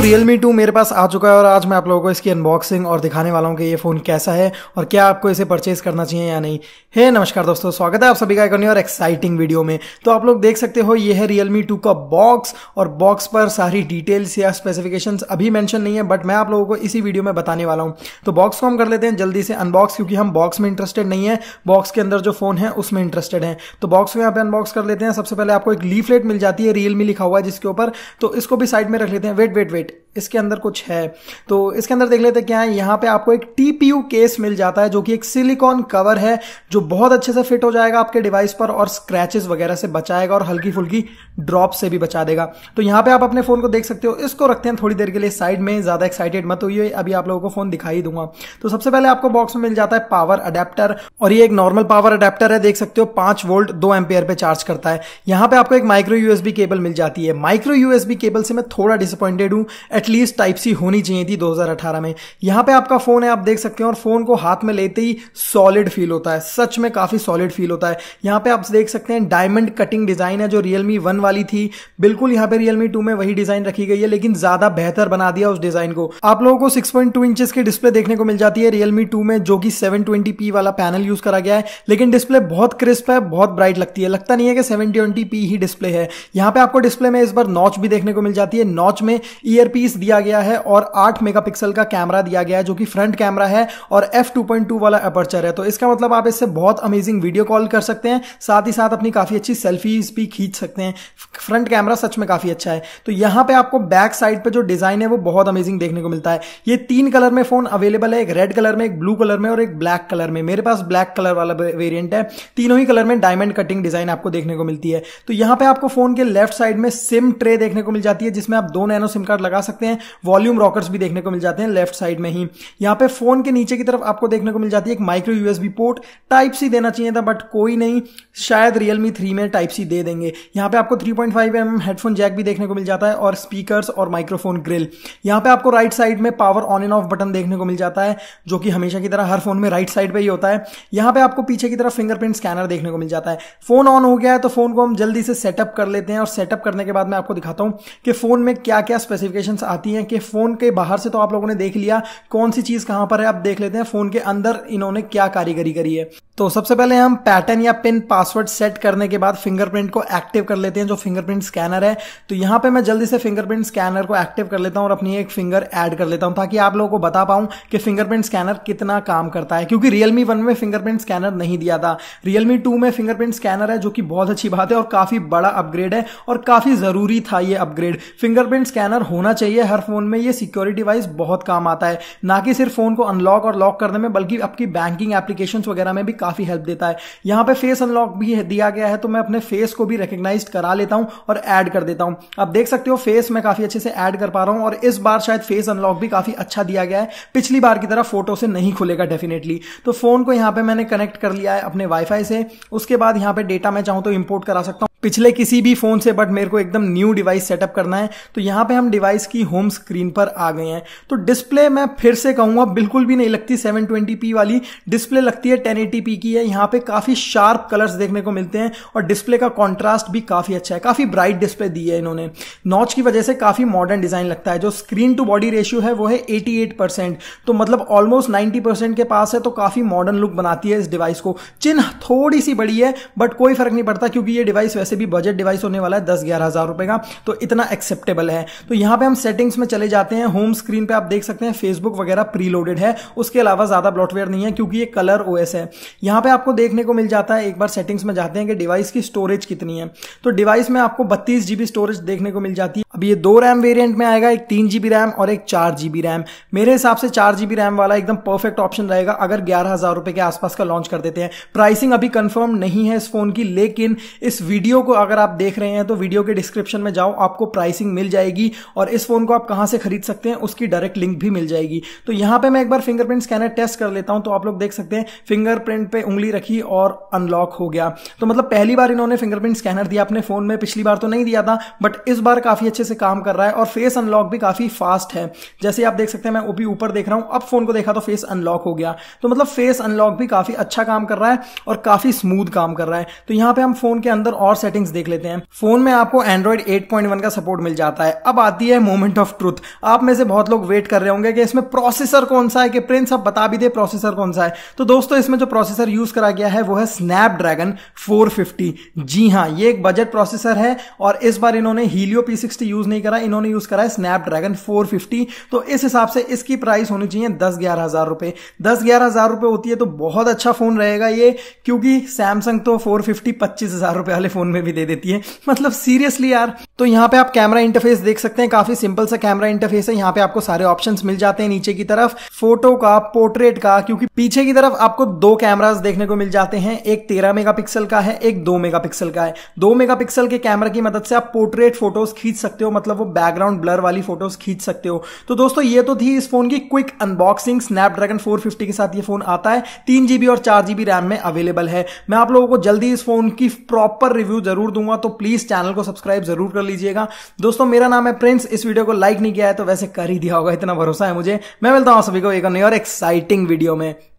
Realme 2 मेरे पास आ चुका है और आज मैं आप लोगों को इसकी अनबॉक्सिंग और दिखाने वाला हूँ कि ये फ़ोन कैसा है और क्या आपको इसे परचेज करना चाहिए या नहीं। हे नमस्कार दोस्तों, स्वागत है आप सभी का एक नई और एक्साइटिंग वीडियो में। तो आप लोग देख सकते हो ये है Realme 2 का बॉक्स और बॉक्स पर सारी डिटेल्स या स्पेसिफिकेशंस अभी मेंशन नहीं है, बट मैं आप लोगों को इसी वीडियो में बताने वाला हूँ। तो बॉक्स को हम कर लेते हैं जल्दी से अनबॉक्स, क्योंकि हम बॉक्स में इंटरेस्टेड नहीं है, बॉक्स के अंदर जो फ़ोन है उसमें इंटरेस्टेड है। तो बॉक्स को यहाँ पे अनबॉक्स कर लेते हैं। सबसे पहले आपको एक लीफलेट मिल जाती है, Realme लिखा हुआ है जिसके ऊपर, तो इसको भी साइड में रख लेते हैं। वेट, इसके अंदर कुछ है, तो इसके अंदर देख लेते हैं क्या है। यहाँ पे आपको एक TPU केस मिल जाता है जो कि एक सिलिकॉन कवर है जो बहुत अच्छे से फिट हो जाएगा आपके डिवाइस पर और स्क्रैचेस वगैरह से बचाएगा और हल्की फुल्की ड्रॉप से भी बचा देगा। तो यहाँ पे आप अपने फोन को देख सकते हो। इसको रखते हैं थोड़ी देर के लिए साइड में, ज्यादा एक्साइटेड मत होइए, अभी आप लोगों को फोन दिखाई दूंगा। तो सबसे पहले आपको बॉक्स में मिल जाता है पावर अडेप्टर, और ये एक नॉर्मल पावर अडेप्टर है, देख सकते हो 5 वोल्ट 2 एम्पियर पे चार्ज करता है। यहाँ पे आपको एक माइक्रो यूएसबी केबल मिल जाती है। माइक्रो यूएसबी केबल से मैं थोड़ा डिसअपॉइंटेड हूं, एटलीस्ट टाइप सी होनी चाहिए थी 2018 में। यहाँ पे आपका फोन है, आप देख सकते हैं, और फोन को हाथ में लेते ही सॉलिड फील होता है, सच में काफी सॉलिड फील होता है। यहाँ पे आप देख सकते हैं डायमंड कटिंग डिजाइन है जो Realme 1 वाली थी, बिल्कुल यहाँ पे Realme 2 में वही डिजाइन रखी गई है, लेकिन ज्यादा बेहतर बना दिया उस डिजाइन को। आप लोगों को 6.2 इंचेस की डिस्प्ले देखने को मिल जाती है Realme 2 में, जो कि 720p वाला पैनल यूज करा गया है, लेकिन डिस्प्ले बहुत क्रिस्प है, बहुत ब्राइट लगती है, लगता नहीं है कि 720p ही डिस्प्ले है। यहाँ पे आपको डिस्प्ले में इस बार नॉच भी देखने को मिल जाती है। नॉच में ईयर पीस दिया गया है और 8 मेगापिक्सल का कैमरा दिया गया है जो कि फ्रंट कैमरा है और f2.2 वाला अपर्चर है। तो इसका मतलब आप इससे बहुत अमेजिंग वीडियो कॉल कर सकते हैं, साथ ही साथ अपनी काफी अच्छी सेल्फीज भी खींच सकते हैं। फ्रंट कैमरा सच में काफी अच्छा है। तो यहाँ पे आपको बैक साइड पे जो डिजाइन है वो बहुत अमेजिंग देखने को मिलता है। ये 3 कलर में फोन अवेलेबल है, एक रेड कलर में, एक ब्लू कलर में और एक ब्लैक कलर में। मेरे पास ब्लैक कलर वाला वेरिएंट है। तीनों ही कलर में डायमंड कटिंग डिजाइन आपको देखने को मिलती है। तो यहाँ पे आपको फोन के लेफ्ट साइड में सिम ट्रे देखने को मिल जाती है जिसमें आप 2 नैनो सिम कार्ड लगा सकते हैं। वॉल्यूम रॉकर्स भी देखने को मिल जाते हैं लेफ्ट साइड में ही। यहाँ पे फोन के नीचे की तरफ आपको देखने को मिल जाती है एक micro USB port. Type C देना चाहिए था बट कोई नहीं, शायद Realme 3 में टाइप सी दे देंगे। यहाँ पे आपको 3.5mm हेडफोन जैक भी देखने को मिल जाता है और स्पीकर्स और माइक्रोफोन ग्रिल। यहाँ पे आपको राइट साइड में power on and off button देखने को मिल जाता है, जो कि हमेशा की तरह हर फोन में राइट साइड पे ही होता है। यहाँ पे आपको पीछे की तरफ फिंगरप्रिंट स्कैनर देखने को मिल जाता है। फोन ऑन हो गया है तो फोन को हम जल्दी से सेटअप कर लेते हैं और सेटअप करने के बाद मैं आपको दिखाता हूँ कि फोन में क्या क्या स्पेसिफिकेशंस आती हैं। कि फोन के बाहर से तो आप लोगों ने देख लिया कौन सी चीज कहां पर है, अब देख लेते हैं फोन के अंदर इन्होंने क्या कारीगरी करी है। तो सबसे पहले हम पैटर्न या पिन पासवर्ड सेट करने के बाद फिंगरप्रिंट को एक्टिव कर लेते हैं, जो फिंगरप्रिंट स्कैनर है। तो यहां पे मैं जल्दी से फिंगरप्रिंट स्कैनर को एक्टिव कर लेता हूं और अपनी एक फिंगर ऐड कर लेता हूं, ताकि आप लोगों को बता पाऊं कि फिंगरप्रिंट स्कैनर कितना काम करता है, क्योंकि Realme 1 में फिंगरप्रिंट स्कैनर नहीं दिया था। Realme 2 में फिंगरप्रिंट स्कैनर है, जो कि बहुत अच्छी बात है और काफी बड़ा अपग्रेड है और काफी जरूरी था ये अपग्रेड। फिंगरप्रिंट स्कैनर होना चाहिए हर फोन में, ये सिक्योरिटी वाइज बहुत काम आता है, ना कि सिर्फ फोन को अनलॉक और लॉक करने में, बल्कि आपकी बैंकिंग एप्लीकेशंस वगैरह में भी काफी हेल्प देता है। यहाँ पे फेस अनलॉक भी दिया गया है, तो मैं अपने फेस को भी रिकॉग्नाइज करा लेता हूं और ऐड कर देता हूं। आप देख सकते हो फेस मैं काफी अच्छे से ऐड कर पा रहा हूं और इस बार शायद फेस अनलॉक भी काफी अच्छा दिया गया है, पिछली बार की तरह फोटो से नहीं खुलेगा डेफिनेटली। तो फोन को यहाँ पे मैंने कनेक्ट कर लिया है अपने वाईफाई से। उसके बाद यहाँ पे डेटा मैं चाहूं तो इंपोर्ट करा सकता हूं पिछले किसी भी फोन से, बट मेरे को एकदम न्यू डिवाइस सेटअप करना है। तो यहाँ पे हम डिवाइस की होम स्क्रीन पर आ गए हैं। तो डिस्प्ले मैं फिर से कहूंगा बिल्कुल भी नहीं लगती 720p वाली, डिस्प्ले लगती है 1080p की है। यहाँ पे काफी शार्प कलर्स देखने को मिलते हैं और डिस्प्ले का कॉन्ट्रास्ट भी काफी अच्छा है, काफी ब्राइट डिस्प्ले दी है इन्होंने। नॉच की वजह से काफी मॉडर्न डिजाइन लगता है। जो स्क्रीन टू बॉडी रेशियो है वो है 88%, तो मतलब ऑलमोस्ट 90% के पास है, तो काफी मॉडर्न लुक बनाती है इस डिवाइस को। चिन्ह थोड़ी सी बड़ी है बट कोई फर्क नहीं पड़ता, क्योंकि ये डिवाइस वैसे भी बजट डिवाइस होने वाला है 10-11 हजार रुपए का, तो इतना एक्सेप्टेबल है। तो यहाँ पे हम सेटिंग्स में चले जाते हैं। होम स्क्रीन पे आप देख सकते हैं फेसबुक वगैरह प्रीलोडेड है, उसके अलावा ज्यादा ब्लॉटवेयर नहीं है क्योंकि ये कलर ओएस है। यहाँ पे आपको देखने को मिल जाता है, एक बार सेटिंग्स में जाते हैं कि डिवाइस की स्टोरेज कितनी है। तो डिवाइस में आपको 32 GB स्टोरेज देखने को मिल जाती है। अब ये 2 रैम वेरिएंट में आएगा, एक 3 GB रैम और एक 4 GB रैम। मेरे हिसाब से 4 GB रैम वाला एकदम परफेक्ट ऑप्शन रहेगा अगर 11,000 रुपए के आसपास का लॉन्च कर देते हैं। प्राइसिंग अभी कंफर्म नहीं है इस फोन की, लेकिन इस वीडियो को अगर आप देख रहे हैं तो वीडियो के डिस्क्रिप्शन में जाओ, आपको प्राइसिंग मिल जाएगी और इस फोन को आप कहां से खरीद सकते हैं उसकी डायरेक्ट लिंक भी मिल जाएगी। तो यहां पे मैं एक बार फिंगरप्रिंट स्कैनर टेस्ट कर लेता हूं। तो आप लोग देख सकते हैं फिंगरप्रिंट पे उंगली रखी और अनलॉक हो गया। तो मतलब पहली बार इन्होंने फिंगरप्रिंट स्कैनर दिया अपने फोन में, पिछली बार तो नहीं दिया था, बट इस बार काफी अच्छे से काम कर रहा है और फेस अनलॉक भी काफी फास्ट है। जैसे आप देख सकते हैं, मैं ओपी ऊपर देख रहा हूं, अब फोन को देखा तो फेस अनलॉक हो गया। तो मतलब फेस अनलॉक भी काफी अच्छा काम कर रहा है और काफी स्मूथ काम कर रहा है। तो यहां पे हम फोन के अंदर और सेटिंग्स देख लेते हैं। फोन में आपको एंड्रॉइड 8.1 का सपोर्ट मिल जाता है। अब आती है मोमेंट ऑफ ट्रुथ। आप में से बहुत लोग वेट कर रहे होंगे कि इसमें प्रोसेसर कौन सा है, कि प्रिंस अब बता भी दे प्रोसेसर कौन सा है। तो दोस्तों इसमें जो प्रोसेसर यूज करा गया है वो है स्नैपड्रैगन 450। जी हां, ये एक बजट प्रोसेसर है और इस बार इन्होंने हीलियो P60 यूज नहीं करा, इन्होंने यूज करा है स्नैपड्रैगन 450। तो इस हिसाब से इसकी प्राइस होनी चाहिए 10-11 हजार रुपए। 10-11 हजार रुपए होती है तो बहुत अच्छा फोन रहेगा ये, क्योंकि सैमसंग तो 450 25 हजार रुपए वाले फोन में भी दे देती है। मतलब सीरियसली यार। तो यहां पे आप कैमरा इंटरफेस देख सकते हैं, काफी सिंपल सा कैमरा इंटरफेस है। यहां पे आपको सारे ऑप्शंस मिल जाते हैं नीचे की तरफ, फोटो का, पोर्ट्रेट का, क्योंकि पीछे की तरफ आपको दो कैमरास देखने को मिल जाते हैं। एक 13 मेगापिक्सल का है, एक 2 मेगापिक्सल का है। 2 मेगापिक्सल के कैमरा की मदद से आप पोर्ट्रेट फोटोज खींच सकते हो, मतलब वो बैकग्राउंड ब्लर वाली फोटोज खींच सकते हो। तो दोस्तों ये तो थी इस फोन की क्विक अनबॉक्सिंग। स्नैपड्रैगन 450 के साथ ये फोन आता है, 3GB और 4GB रैम में अवेलेबल है। मैं आप लोगों को जल्दी इस फोन की प्रॉपर रिव्यू जरूर दूंगा, तो प्लीज चैनल को सब्सक्राइब जरूर कर लीजिएगा। दोस्तों मेरा नाम है प्रिंस। इस वीडियो को लाइक नहीं किया है तो वैसे कर ही दिया होगा, इतना भरोसा है मुझे। मैं मिलता हूं सभी को एक नई और एक्साइटिंग वीडियो में।